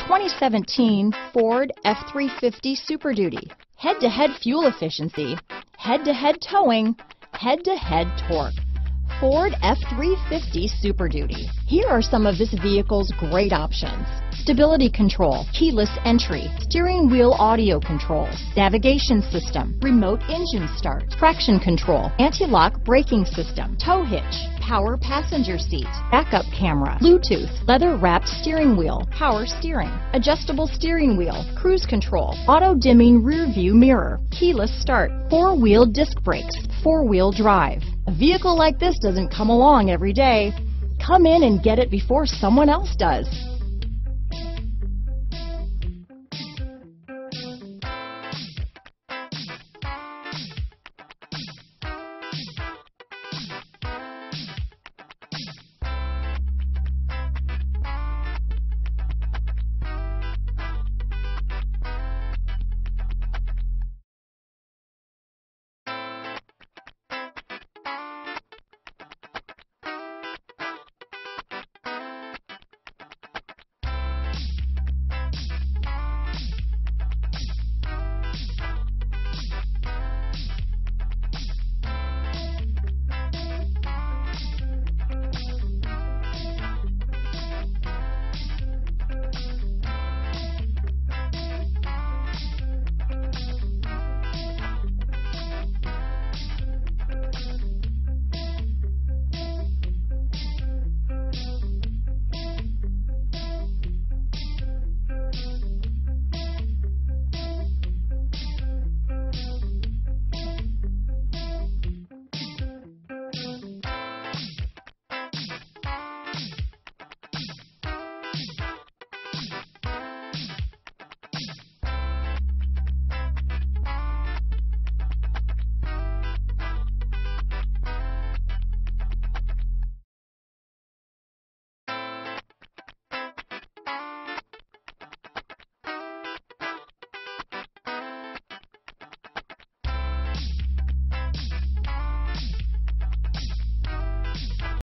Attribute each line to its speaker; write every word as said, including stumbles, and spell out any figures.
Speaker 1: twenty seventeen Ford F three fifty Super Duty. Head-to-head fuel efficiency, head-to-head towing, head-to-head torque. Ford F three fifty Super Duty. Here are some of this vehicle's great options: stability control, keyless entry, steering wheel audio controls, navigation system, remote engine start, traction control, anti-lock braking system, tow hitch, power passenger seat, backup camera, Bluetooth, leather-wrapped steering wheel, power steering, adjustable steering wheel, cruise control, auto-dimming rear-view mirror, keyless start, four-wheel disc brakes, four-wheel drive. A vehicle like this doesn't come along every day. Come in and get it before someone else does.